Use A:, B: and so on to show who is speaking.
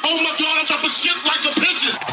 A: Oh my God, I'm dropping shit like a pigeon.